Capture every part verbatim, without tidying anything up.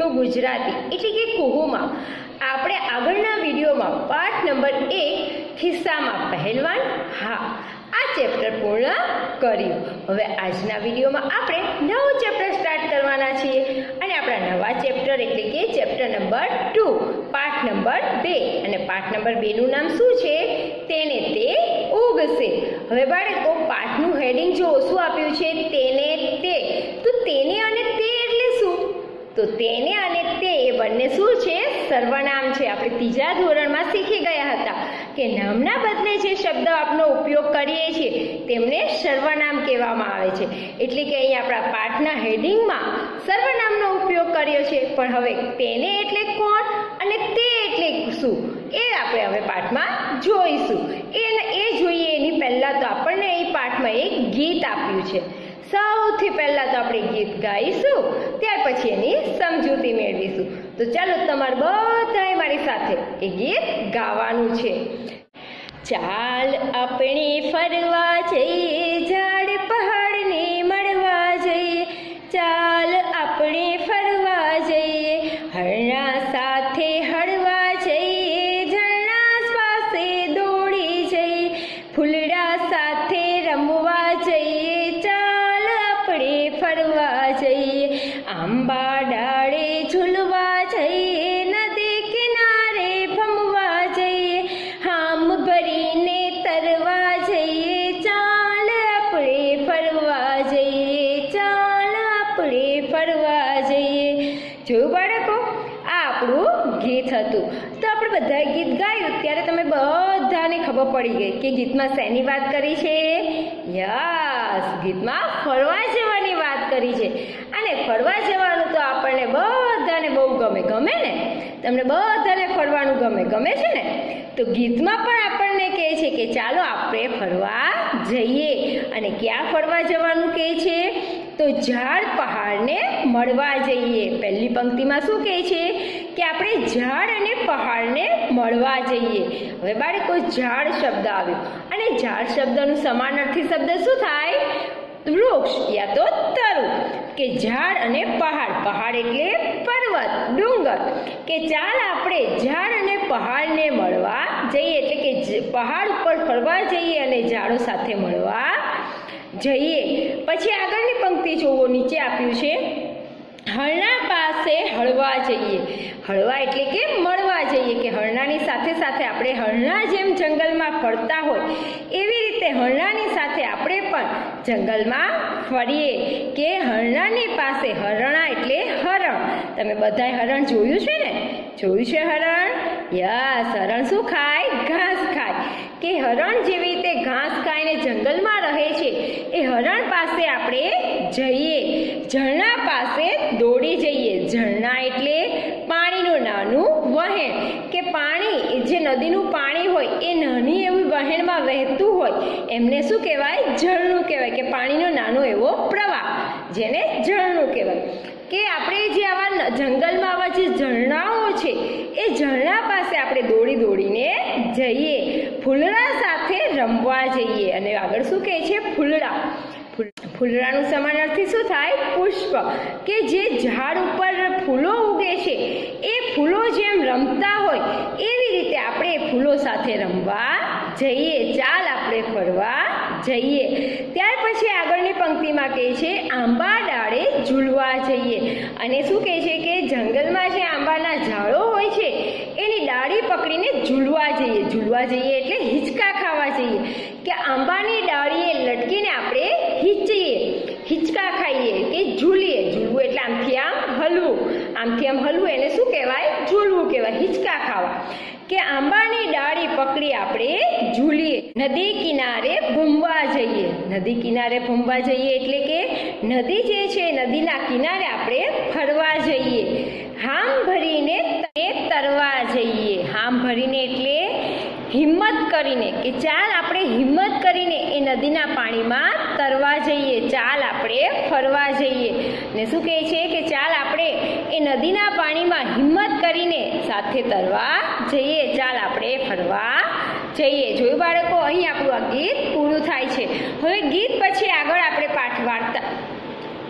તો ગુજરાતી એટલે કે કુહુમાં આપણે આગળના વિડીયોમાં પાઠ નંબર એક ખિસ્સામાં પહેલવાન હા આ ચેપ્ટર પૂર્ણ કર્યું। હવે આજના વિડીયોમાં આપણે નવું ચેપ્ટર સ્ટાર્ટ કરવાના છીએ અને આપણા નવા ચેપ્ટર એટલે કે ચેપ્ટર નંબર ટુ પાઠ નંબર બે અને પાઠ નંબર બે નું નામ શું છે? તેને તે ઉગશે। હવે બાળકો પાઠનું હેડિંગ જો શું આપ્યું છે? તેને તે। તો તેને અને તે એટલે શું? તો તેને અને તે એ બંને શું છે? સર્વનામ છે। આપણે ત્રીજા ધોરણમાં શીખી ગયા હતા કે નામના બદલે જે શબ્દ આપનો ઉપયોગ કરીએ છીએ તેમને સર્વનામ કહેવામાં આવે છે। એટલે કે અહીં આપણા પાઠના હેડિંગમાં સર્વનામનો ઉપયોગ કર્યો છે, પણ હવે તેને એટલે કોણ અને તે એટલે શું એ આપણે હવે પાઠમાં જોઈશું। એ એ જોઈએ એની પહેલાં તો આપણને અહીં પાઠમાં એક ગીત આપ્યું છે। સૌથી પહેલા તો આપણે ગીત ગાઈશું, ત્યાર પછી એની સમજૂતી મેળવીશું। તો ચાલો તમારે બધાએ મારી સાથે એ ગીત ગાવાનું છે। ચાલ આપણે ફરવા જઈએ, ઝાડ પહાડને મળવા જઈએ, ચાલ આપણે ફરવા જઈએ, હરણા સાથે હળવા જઈએ, ઝરણા પાસે દોડી જઈએ, ફૂલડા સાથે રમવા જઈએ, ચાલ આપણે ફરવા જઈએ, આંબા ડાળે ઝૂલવા જઈએ, નદી કિનારે ભમવા જઈએ, હામ ભરીને તરવા જઈએ, ચાલ આપણે ફરવા જઈએ, ચાલ આપણે ફરવા જઈએ। જોયું બાળકો, આ આપણું ગીત હતું। તો આપણે બધા ગીત ગાયું ત્યારે તમે બધાને ખબર પડી ગઈ કે ગીતમાં શેની વાત કરી છે? યસ, ગીતમાં ફરવા જવાની વાત કરી છે। અને ફરવા જવાનું તો આપણને બધાને બહુ ગમે ગમે ને? તમને બધાને ફરવાનું ગમે ગમે છે ને? તો ગીતમાં પણ આપણને કહે છે કે ચાલો આપણે ફરવા જઈએ। અને ક્યાં ફરવા જવાનું કહે છે? તો ઝાડ પહાડને મળવા જઈએ। પહેલી પંક્તિમાં શું કહે છે? કે આપણે ઝાડ અને પહાડને મળવા જઈએ। હવે બાળકો ઝાડ શબ્દ આવ્યો અને ઝાડ શબ્દનું સમાનાર્થી શબ્દ શું થાય? વૃક્ષ યા તો તરુ। કે ઝાડ અને પહાડ, પહાડ એટલે પર્વત ડુંગર, કે ચાલ આપણે ઝાડ અને પહાડને મળવા જઈએ એટલે કે પહાડ ઉપર ફરવા જઈએ અને ઝાડો સાથે મળવા જઈએ। પછી આગળની પંક્તિ જોવો, નીચે આપ્યું છે હરણા પાસે હળવા જઈએ। હળવા એટલે કે મળવા જઈએ, કે હરણાની સાથે સાથે આપણે હરણા જેમ જંગલમાં ફરતા હોય એવી રીતે હરણાની સાથે આપણે પણ જંગલમાં ફરીએ। કે હરણાની પાસે, હરણા એટલે હરણ, તમે બધાએ હરણ જોયું છે ને? જોયું છે હરણ? યસ, હરણ શું ખાય? ઘાસ ખાય। કે હરણ જેવી રીતે ઘાસ ખાઈને જંગલમાં રહે છે એ હરણ પાસે આપણે જઈએ, ઝરણા પાસે દોડી જઈએ। ઝરણા એટલે પાણીનું નાનું વહેણ, કે પાણી જે નદીનું પાણી હોય એ નાની એવી વહેણમાં વહેતું હોય એમને શું કહેવાય? ઝરણું કહેવાય, કે પાણીનો નાનો એવો પ્રવાહ જેને ઝરણું કહેવાય। કે આપણે જે આવા જંગલમાં આવા જે ઝરણાઓ છે એ ઝરણા પાસે આપણે દોડી દોડીને જઈએ, ફૂલડા સાથે રમવા જઈએ। અને આગળ શું કહે છે? ફૂલડા। ફૂલડાનું સમાનાર્થી શું થાય? પુષ્પ। કે જે ઝાડ ઉપર ફૂલો ઉગે છે એ ફૂલો જેમ રમતા હોય એવી રીતે આપણે ફૂલો સાથે રમવા જઈએ, ચાલ આપણે ફરવા જઈએ। ત્યાર પછી આગળની પંક્તિમાં કહે છે આંબા ડાળે ઝૂલવા જઈએ। અને શું કહે છે? કે જંગલમાં જે આંબાના ઝાડો હોય છે એની ડાળી પકડીને ઝૂલવા જઈએ। ઝૂલવા જઈએ એટલે હિંચકા ખાવા જઈએ, કે આંબાની ડાળીએ લટકીને આપણે હિંચીએ, હિંચકા ખાઈએ કે ઝૂલીએ। ઝૂલવું એટલે આમથી આમ હલવું, આમથી આમ હલવું એને શું કહેવાય? ઝૂલવું કહેવાય, હિંચકા ખાવા। કે આંબાની ડાળી પકડી આપણે ઝૂલીએ, નદી કિનારે ભમવા જઈએ। નદી કિનારે ભમવા જઈએ એટલે કે નદી જે છે નદીના કિનારે આપણે ફરવા જઈએ। હામ ભરીને તરવા જઈએ। હામ ભરીને એટલે હિંમત કરીને, કે ચાલ આપણે હિંમત કરીને એ નદીના પાણીમાં તરવા જઈએ, ચાલ આપણે ફરવા જઈએ। ને શું કહે છે? કે ચાલ આપણે એ નદીના પાણીમાં હિંમત કરીને સાથે તરવા જઈએ, ચાલ આપણે ફરવા જઈએ। જોયું બાળકો, અહીં આપણું આ ગીત પૂરું થાય છે। હવે ગીત પછી આગળ આપણે પાઠ વાર્તા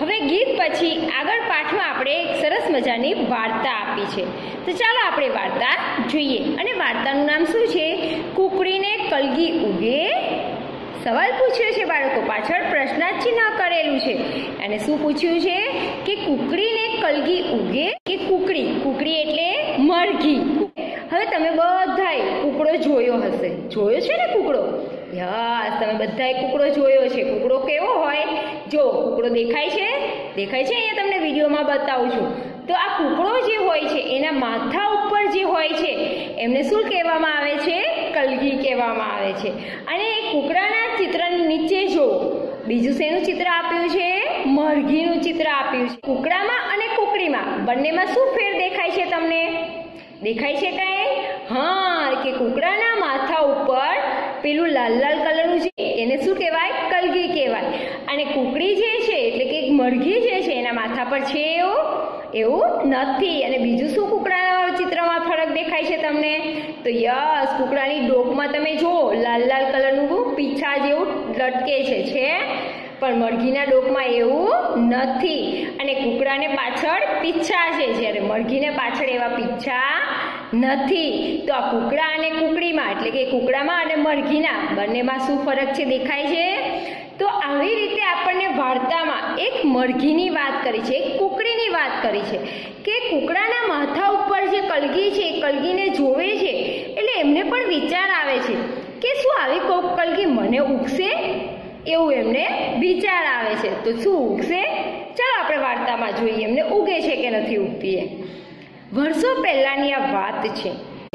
હવે ગીત પછી આગળ પાઠમાં આપણે એક સરસ મજાની વાર્તા આપી છે, તો ચાલો આપણે વાર્તા જોઈએ. અને વાર્તાનું નામ શું છે? કુકડીને કલગી ઉગે. સવાલ પૂછ્યો છે બાળકો, પાછળ પ્રશ્નાર્થ ચિહ્ન કરેલું છે. અને શું પૂછ્યું છે કે કુકડીને કલગી ઉગે કે કુકડી? કુકડી એટલે મરઘી. હવે તમે બધાએ કુકડો જોયો હશે, જોયો છે ને કુકડો? યસ, તમે બધાએ કુકડો જોયો છે. કુકડો કેવો હોય? જો કુકડો દેખાય છે, દેખાય છે, અહીંયા તમને વિડીયોમાં બતાવું છું. તો આ કુકડો જે હોય છે એના માથા ઉપર જે હોય છે એમને શું કહેવામાં આવે છે? કલગી કહેવામાં આવે છે. અને એ કુકડાના ચિત્રની નીચે જો બીજું શેનું ચિત્ર આપ્યું છે? મરઘીનું ચિત્ર આપ્યું છે. કુકડામાં અને કુકડીમાં બંનેમાં શું ફેર દેખાય છે તમને? દેખાય છે કાંઈ? હા, કે કુકડાના માથા ઉપર પેલું લાલ લાલ કલરનું છે એને શું કહેવાય? કલગી કહેવાય. અને કુકડી જે છે એટલે કે મરઘી જે છે એના માથા પર છે એવું એવું નથી. અને બીજું શું કુકડાના ચિત્રમાં ફરક દેખાય છે તમને? તો યસ, કુકડાની ડોકમાં તમે જુઓ લાલ લાલ કલરનું પીછા જેવું લટકે છે છે પણ મરઘીના ડોકમાં એવું નથી. અને કુકડાને પાછળ પીછા છે, જ્યારે મરઘીને પાછળ એવા પીછા નથી. તો આ કુકડા અને કુકડીમાં એટલે કે કુકડામાં અને મરઘીના બંનેમાં શું ફરક છે દેખાય છે? તો આવી રીતે આપણને વાર્તામાં એક મરઘીની વાત કરી છે, એક કુકડીની વાત કરી છે કે કુકડાના માથા ઉપર જે કલગી છે એ કલગીને જોવે છે એટલે એમને પણ વિચાર આવે છે કે શું આવી કોક કલગી મને ઉગશે? એવું એમને વિચાર આવે છે. તો શું ઉગશે? ચાલો આપણે વાર્તામાં જોઈએ એમને ઉગે છે કે નથી ઉગતી એ. વર્ષો પહેલાંની આ વાત છે.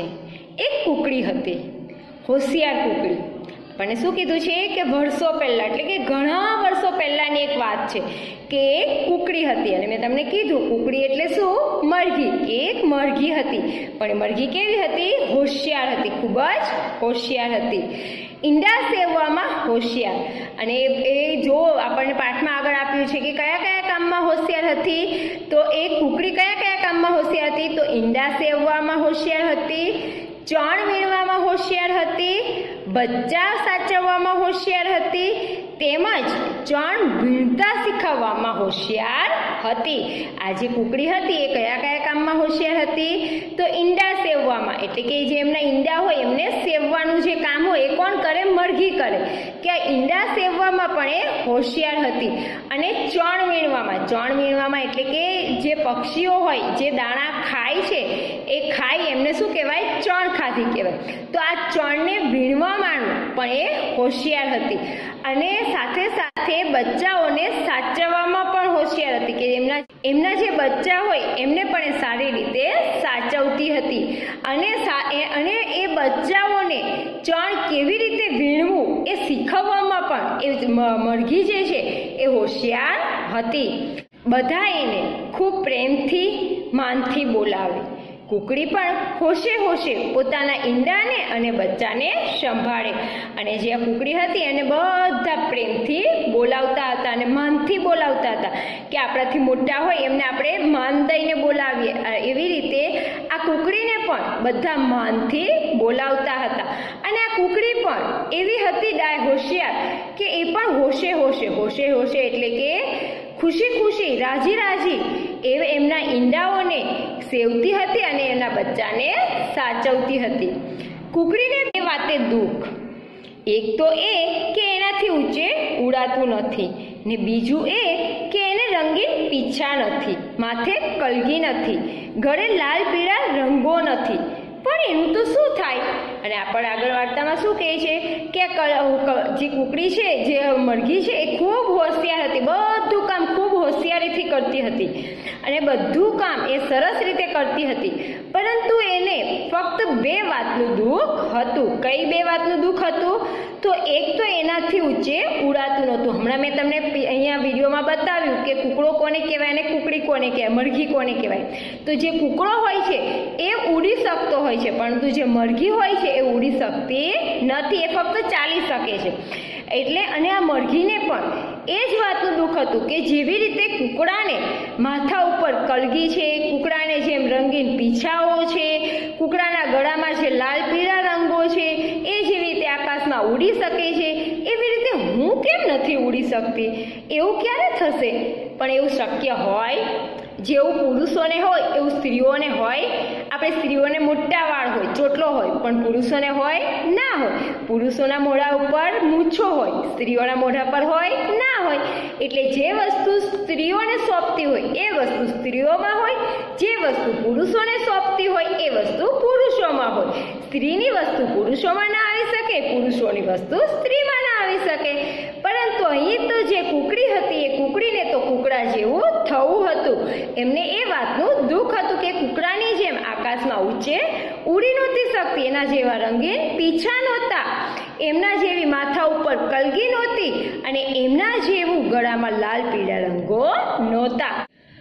એક કુકડી હતી, હોશિયાર કુકડી. પણ શું કીધું છે કે વર્ષો પહેલાં એટલે કે ઘણા વર્ષો પહેલાંની એક વાત છે કે એક કુકડી હતી. અને મેં તમને કીધું કુકડી એટલે શું? મરઘી. એક મરઘી હતી, પણ મરઘી કેવી હતી? હોશિયાર હતી, ખૂબ જ હોશિયાર હતી. ઈંડા સેવવામાં હોશિયાર. અને એ જો આપણને પાઠમાં આગળ આપ્યું છે કે કયા કયા કામમાં હોશિયાર હતી, તો એ કુકડી કયા કયા કામમાં હોશિયાર હતી? તો ઈંડા સેવવામાં હોશિયાર હતી, ચણ વીણવામાં હોશિયાર હતી, બચ્ચા સાચવવામાં હોશિયાર હતી, તેમજ ચણ વીણતા શીખવવામાં હોશિયાર હતી. આ જે કુકડી હતી એ કયા કયા કામમાં હોશિયાર હતી? તો ઈંડા સેવવામાં, એટલે કે જે એમના ઈંડા હોય એમને સેવવાનું જે કામ હોય એ કોણ કરે? મરઘી કરે. કે આ ઈંડા સેવવામાં પણ એ હોશિયાર હતી. અને ચણ વીણવામાં, ચણ વીણવામાં એટલે કે જે પક્ષીઓ હોય જે દાણા ખાય છે એ ખાઈ એમને શું કહેવાય? ચણ ખાધી કહેવાય. તો આ ચણને વીણવામાં પણ એ હોશિયાર હતી. અને સાથે સાથે બચ્ચાઓને સાચવવામાં પણ હોશિયાર હતી, કે એમના એમના જે બચ્ચા હોય એમને પણ એ સારી રીતે સાચવતી હતી. અને અને એ બચ્ચાઓને ચણ કેવી રીતે વીણવું એ શીખવવામાં પણ એ મરઘી જે છે એ હોશિયાર હતી. બધા એને ખૂબ પ્રેમથી માનથી બોલાવે. કુકડી પણ હોશે હોશે પોતાના ઈંડાને અને બચ્ચાને સંભાળે. અને જે આ કુકડી હતી એને બધા પ્રેમથી બોલાવતા હતા અને માનથી બોલાવતા હતા, કે આપણાથી મોટા હોય એમને આપણે માન દઈને બોલાવીએ. એવી રીતે આ કુકડીને પણ બધા માનથી બોલાવતા હતા. અને આ કુકડી પણ એવી હતી ડાય હોશિયાર કે એ પણ હોશે હોશે હોશે હોશે એટલે કે ખુશી ખુશી રાજી રાજી એ એમના ઈંડાઓને સેવતી હતી અને એના બચ્ચાને સાચવતી હતી. કુકડીને બે વાતે દુઃખ. એક તો એ કે એનાથી ઊંચે ઉડાતું નથી, ને બીજું એ કે એને રંગીન પીછા નથી, માથે કલગી નથી, ગળે લાલ પીળા રંગો નથી. પણ એનું તો શું થાય? અને આપણે આગળ વાર્તામાં શું કહે છે કે જે કુકડી છે, જે મરઘી છે, એ ખૂબ હોશિયાર હતી. બધું કામ ખૂબ હોશિયારીથી કરતી હતી અને બધું કામ એ સરસ રીતે કરતી હતી. પરંતુ એને ફક્ત બે વાતનું દુઃખ હતું. કઈ બે વાતનું દુઃખ હતું? તો એક તો એનાથી ઊંચે ઉડાતું નહોતું. હમણાં મેં તમને અહીંયા વિડીયોમાં બતાવ્યું કે કુકડો કોને કહેવાય અને કુકડી કોને કહેવાય, મરઘી કોને કહેવાય. તો જે કુકડો હોય છે એ ઉડી શકતો હોય છે, પરંતુ જે મરઘી હોય છે એ ઉડી શકતી નથી, એ ફક્ત ચાલી શકે છે. એટલે અને આ મરઘીને પણ એ જ વાતનું દુઃખ હતું કે જેવી રીતે કુકડાને માથા ઉપર કલગી છે, કુકડાને જેમ રંગીન પીછાઓ છે, કુકડાના ગળામાં જે લાલ પીળા રંગો છે, એ જેવી રીતે આકાશમાં ઉડી શકે છે, એવી રીતે હું કેમ નથી ઉડી શકતી? એવું ક્યારે થશે? પણ એવું શક્ય હોય? જેવું પુરુષોને હોય એવું સ્ત્રીઓને હોય? આપણે સ્ત્રીઓને મોટા વાળ હોય, ચોટલો હોય, પણ પુરુષોને હોય ના હોય. પુરુષોના મોઢા ઉપર મૂછો હોય, સ્ત્રીઓના મોઢા પર હોય ના હોય. એટલે જે વસ્તુ સ્ત્રીઓને સોંપતી હોય એ વસ્તુ સ્ત્રીઓમાં હોય, જે વસ્તુ પુરુષોને સોંપતી હોય એ વસ્તુ પુરુષોમાં હોય. સ્ત્રીની વસ્તુ પુરુષોમાં ના આવી શકે, પુરુષોની વસ્તુ સ્ત્રીમાં ના આવી શકે. પરંતુ અહીં તો જે કુકડી હતી એ કુકડીને તો કુકડા જેવું થવું હતું. એમને એ વાતનું દુઃખ હતું કે કુકડાની જેમ આકાશમાં ઊંચે ઉડી નહોતી શકતી, એના જેવા રંગીન પીછા નહોતા, એમના જેવી માથા ઉપર કલગી નહોતી, અને એમના જેવું ગળામાં લાલ પીળા રંગો નહોતા.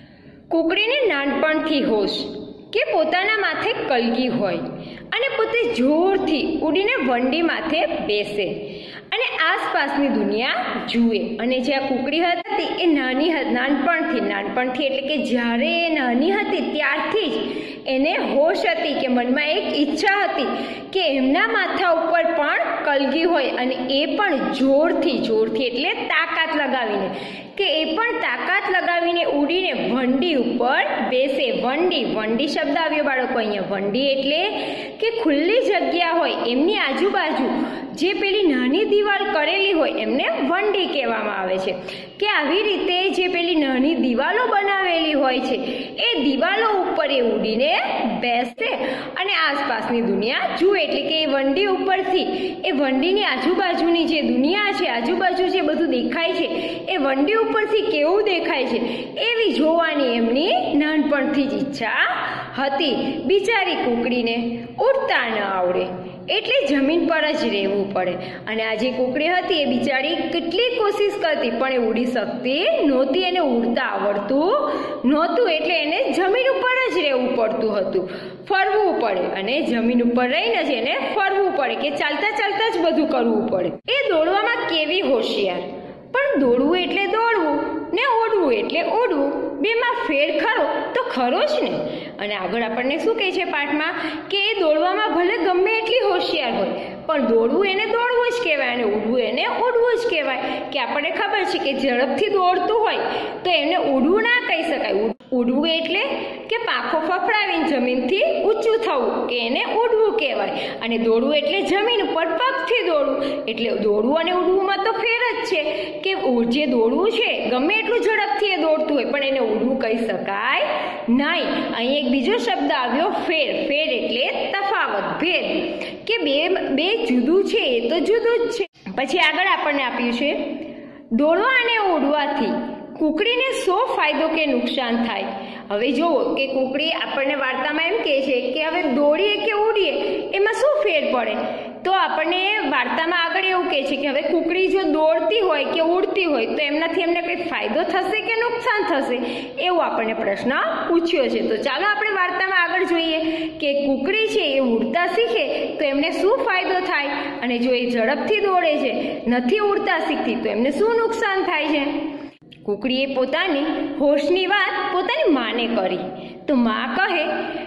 કુકડીને નાનપણથી હોશ કે પોતાના માથે કલગી હોય અને પોતે જોરથી ઉડીને વંડી માથે બેસે અને આસપાસની દુનિયા જુએ. અને જે આ કુકડી હતી એ નાની નાનપણથી નાનપણથી એટલે કે જ્યારે એ નાની હતી ત્યારથી જ એને હોશ હતી કે મનમાં એક ઈચ્છા હતી કે એમના માથા ઉપર પણ કલગી હોય, અને એ પણ જોરથી જોરથી એટલે તાકાત લગાવીને, કે એ પણ તાકાત લગાવીને ઉડીને વંડી ઉપર બેસે. વંડી વંડી શબ્દ આવ્યો બાળકો અહીંયા. વંડી એટલે કે ખુલ્લી જગ્યા હોય એમની આજુબાજુ જે પેલી નાની દિવાલ કરેલી હોય એમને વંડી કહેવામાં આવે છે. કે આવી રીતે જે પેલી નાની દિવાલો બનાવેલી હોય છે એ દિવાલો ઉપર એ ઉડીને બેસે અને આસપાસની દુનિયા જુએ. એટલે કે એ વંડી ઉપરથી એ વંડીની આજુબાજુની જે દુનિયા છે, આજુબાજુ જે બધું દેખાય છે એ વંડી ઉપરથી કેવું દેખાય છે એવી જોવાની એમની નાનપણથી જ ઈચ્છા હતી. બિચારી કુકડીને ઉડતા ન આવડે એટલે જમીન પર જ રહેવું પડે. અને આ જે કુકડી હતી એ બિચારી કેટલી કોશિશ કરતી પણ એ ઉડી શકતી નહોતી, એને ઉડતા આવડતું નહોતું, એટલે એને જમીન ઉપર જ રહેવું પડતું હતું, ફરવું પડે. અને જમીન ઉપર રહીને જ એને ફરવું પડે, કે ચાલતા ચાલતા જ બધું કરવું પડે. એ દોડવામાં કેવી હોશિયાર, પણ દોડવું એટલે દોડવું ને ઓડવું એટલે ઓડવું, બેમાં ફેર ખરો તો ખરો જ ને. અને આગળ આપણને શું કહે છે પાઠમાં કે એ દોડવામાં ભલે ગમે એટલી હોશિયાર હોય પણ દોડવું એને દોડવું જ કહેવાય અને ઉડવું એને ઉડવું જ કહેવાય. કે આપણને ખબર છે કે ઝડપથી દોડતું હોય તો એને ઉડવું ના કહી શકાય. ઉડવું એટલે કે પાંખો ફફડાવીને જમીનથી ઊંચું થવું, કે એને ઉડવું કહેવાય. અને દોડવું એટલે જમીન ઉપર પગથી દોડવું. એટલે દોડવું અને ઉડવુંમાં તો ફેર જ છે કે જે દોડવું છે ગમે એટલું ઝડપથી એ દોડતું હોય પણ એને ઉડવું કહી શકાય નહીં. અહીં એક બીજો શબ્દ આવ્યો ફેર. ફેર એટલે તફાવત, ભેદ, કે બે બે જુદું છે એ તો જુદું જ છે. પછી આગળ આપણને આપ્યું છે દોડવા અને ઉડવાથી કુકડીને શો ફાયદો કે નુકસાન થાય. હવે જુઓ કે કુકડી આપણને વાર્તામાં એમ કહે છે કે હવે દોડીએ કે ઉડીએ એમાં શું ફેર પડે. તો આપણને વાર્તામાં આગળ એવું કહે છે કે હવે કુકડી જો દોડતી હોય કે ઉડતી હોય તો એમનાથી એમને કંઈ ફાયદો થશે કે નુકસાન થશે, એવું આપણને પ્રશ્ન પૂછ્યો છે. તો ચાલો આપણે વાર્તામાં આગળ જોઈએ કે કુકડી છે એ ઉડતા શીખે તો એમને શું ફાયદો થાય, અને જો એ ઝડપથી દોડે છે નથી ઉડતા શીખતી તો એમને શું નુકસાન થાય છે. કુકડીએ પોતાની હોશની વાત પોતાની માને કરી તો માં કહે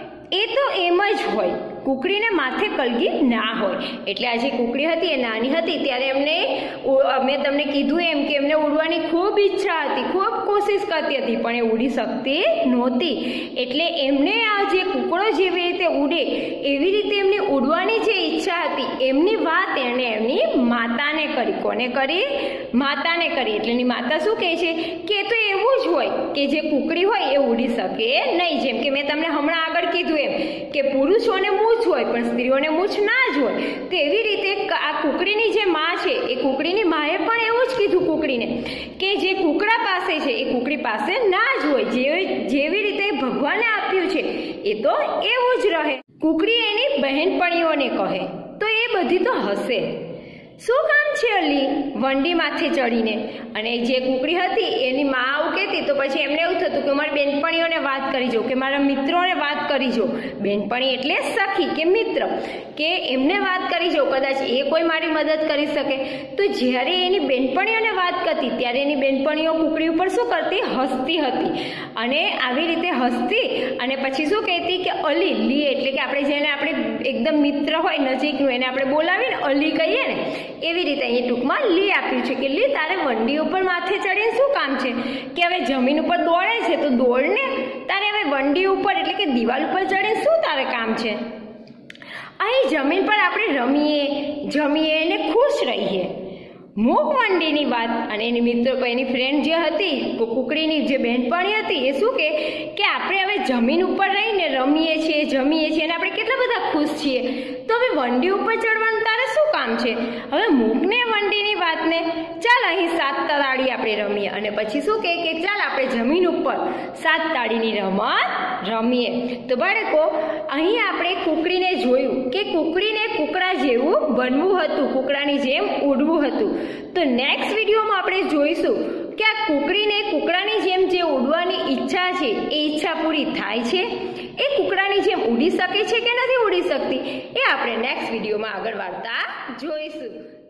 એ તો એમ જ હોય, કુકડીને માથે કલગી ના હોય. એટલે આ જે કુકડી હતી એ નાની હતી ત્યારે એમને મેં તમને કીધું એમ કે એમને ઉડવાની ખૂબ ઈચ્છા હતી, ખૂબ કોશિશ કરતી હતી પણ એ ઉડી શકતી નહોતી. એટલે એમને આ જે કુકડો જેવી રીતે ઉડે એવી રીતે એમને ઉડવાની જે ઈચ્છા હતી એમની વાત એણે એમની માતાને કરી. કોને કરી? માતાને કરી. એટલે એની માતા શું કહે છે કે એ તો એવું જ હોય કે જે કુકડી હોય એ ઉડી શકે નહીં. જેમ કે મેં તમને હમણાં આગળ કીધું એમ કે પુરુષોને મૂછ હોય પણ સ્ત્રીઓને મૂછ ના જ હોય. તેવી રીતે આ કુકડીની જે માં છે એ કુકડીની માએ પણ એવું જ કીધું કુકડીને કે જે કુકડા પાસે છે એ કુકડી પાસે ના જ હોય. જે જેવી રીતે ભગવાને આપ્યું છે એ તો એવું જ રહે. કુકડી એની બહેનપણીઓને કહે તો એ બધી તો હશે. શું કામ છે અલી વંડી માથે ચડીને? અને જે કુકડી હતી એની માં આવું કહેતી તો પછી એમને એવું થતું કે મારી બેનપણીઓને વાત કરી જો, કે મારા મિત્રોને વાત કરી જો. બેનપણી એટલે સખી કે મિત્ર, કે એમને વાત કરી જો, કદાચ એ કોઈ મારી મદદ કરી શકે. તો જ્યારે એની બેનપણીઓને વાત કરતી ત્યારે એની બેનપણીઓ કુકડી ઉપર શું કરતી? હસતી હતી. અને આવી રીતે હસતી અને પછી શું કહેતી કે અલી, લી એટલે કે આપણે જેને આપણે એકદમ મિત્ર હોય નજીકનું એને આપણે બોલાવીને અલી કહીએ ને, એવી રીતે અહીં ટૂંકમાં લી આપ્યું છે કે લી તારે વંડી ઉપર માથે ચડીને શું કામ છે કે હવે જમીન ઉપર દોડે છે તો દોડને, તારે હવે વંડી ઉપર એટલે કે દિવાલ ઉપર ચડીને શું તારે કામ છે? અહીં જમીન પર આપણે રમીએ, જમીએ અને ખુશ રહીએ. મૂક વંડીની વાત. અને એની મિત્રો એની ફ્રેન્ડ જે હતી કુકડીની જે બહેનપણી હતી એ શું કે કે આપણે હવે જમીન ઉપર રહીને રમીએ છીએ, જમીએ છીએ અને આપણે કેટલા બધા ખુશ છીએ, તો હવે વંડી ઉપર ચડવાનું તારે શું કામ છે? હવે મૂકને વંડીની વાતને, ચાલ અહીં સાત તાળી આપણે રમીએ. અને પછી શું કહે કે ચાલ આપણે જમીન ઉપર સાત તાળીની રમત રમીએ. તો બાળકો અહીં આપણે કુકડીને જોયું કે કુકડીને કૂકડા જેવું બનવું હતું, કૂકડાની જેમ ઉડવું હતું. તો નેક્સ્ટ વિડીયોમાં આપણે જોઈશું કે આ કુકડીને કૂકડાની જેમ જે ઉડવાની ઈચ્છા છે એ ઈચ્છા પૂરી થાય છે, એ કૂકડાની જેમ ઉડી શકે છે કે નથી ઉડી શકતી, એ આપણે નેક્સ્ટ વિડીયોમાં આગળ વાર્તા જોઈશું.